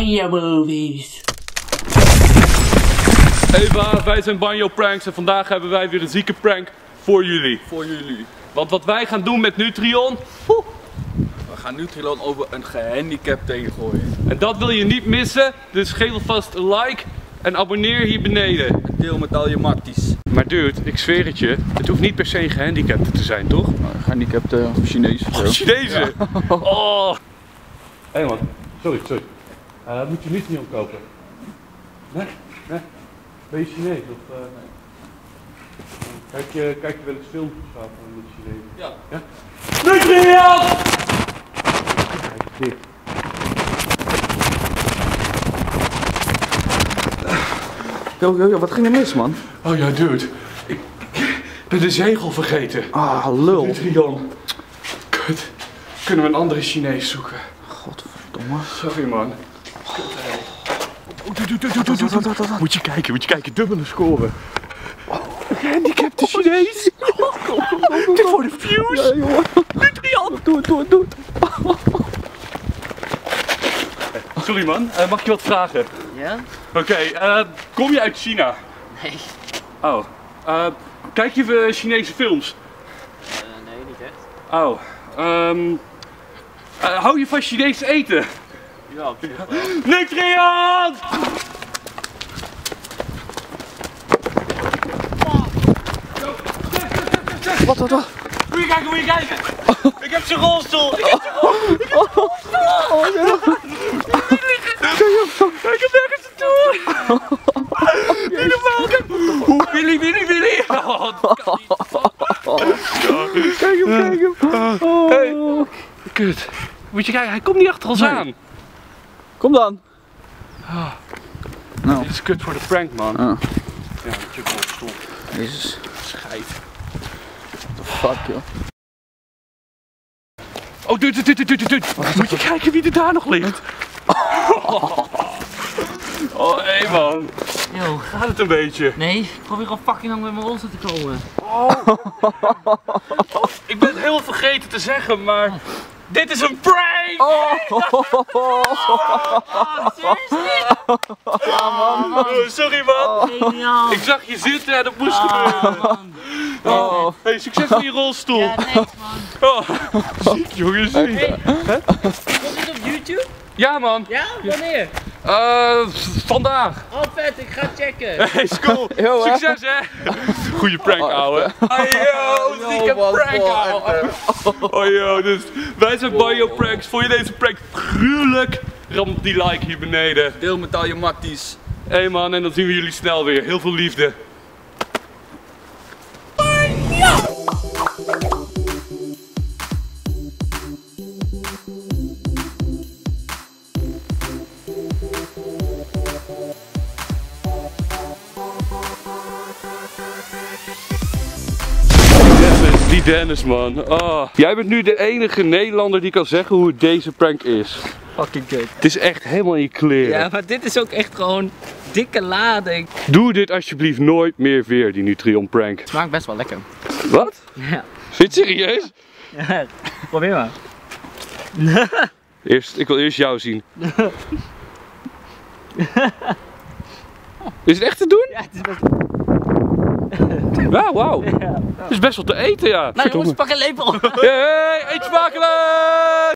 Banjo Movies. Eva, wij zijn Banjo Pranks en vandaag hebben wij weer een zieke prank voor jullie. Want wat wij gaan doen met Nutrion... We gaan Nutrion over een gehandicapte heen gooien. En dat wil je niet missen, dus geef alvast een like en abonneer hier beneden. En deel met al je matties. Maar dude, ik zweer het je, het hoeft niet per se een gehandicapte te zijn, toch? Gehandicapte of Chinees of zo. Chinezen! Ja. Oh! Hé man, sorry. Moet je Nutrion kopen? Nee? Ben je Chinees of nee? Kijk je wel eens filmpjes van de Chinezen? Ja? Nutrion! Kijk, dit. Yo, wat ging er mis, man? Oh ja, dude. Ik ben de zegel vergeten. Ah, lul. Nutrion. Kut. Kunnen we een andere Chinees zoeken? Godverdomme. Sorry man. Doe. Moet je kijken, dubbele scoren. Gehandicapte Chinees. Dit voor de views. Ja, jongen. Nutrion. Doe. Sorry man, mag je wat vragen? Ja? Oké, kom je uit China? Nee. Oh. Kijk je Chinese films? Nee, niet echt. Oh. Hou je van Chinees eten? Ja, op zich wel. Nutrion! Wat? Moet je kijken! Ik heb zijn rolstoel! Ik heb nergens naartoe! Niet normaal! Willy! Kijk hem. Hey. Kut. Moet je kijken, hij komt niet achter ons aan. Kom dan. Nou. Dit is kut voor de prank, man. Ah. Ja, met je rolstoel. Jezus. Schijt. What the fuck, joh. Oh, dude. Moet je kijken wie er daar nog ligt. Oh, hé man. Yo. Gaat het een beetje? Nee, ik probeer al fucking lang met mijn rolstoel te komen. Ik ben het heel vergeten te zeggen, maar dit is een prank! Sorry man. Geniaal. Ik zag je zitten en dat moest gebeuren. Hey, succes met je rolstoel. Ja, thanks man. Ziek jongen, ziek. Hey, komt dit op YouTube? Ja man. Ja? Wanneer? Vandaag. Oh vet, ik ga checken. Hey, school. Yo, hè? Succes hè. Goeie prank ouwe. Yo, zieke prank ouwe. Oh yo, dus wij zijn Banjo Pranks. Vond je deze prank gruwelijk? Ram die like hier beneden. Deel met al je matties. Hey man, en dan zien we jullie snel weer. Heel veel liefde. Die Dennis man. Oh. Jij bent nu de enige Nederlander die kan zeggen hoe deze prank is. Fucking kut. Het is echt helemaal in je kleren. Ja, maar dit is ook echt gewoon dikke lading. Doe dit alsjeblieft nooit meer weer, die Nutrion prank. Smaakt best wel lekker. Wat? Ja. Vind je het serieus? Ja, probeer maar. Ik wil eerst jou zien. Is het echt te doen? Ja, het is best... Ja, wauw. Het is best wel te eten, ja. Nou jongens, pak een lepel. Hey, eet smakelijk!